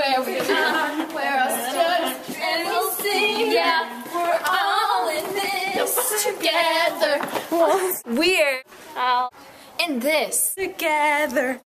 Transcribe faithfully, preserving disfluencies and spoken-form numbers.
where we are, where our stars, and we'll sing, yeah, we're all in this together. We're all in this together.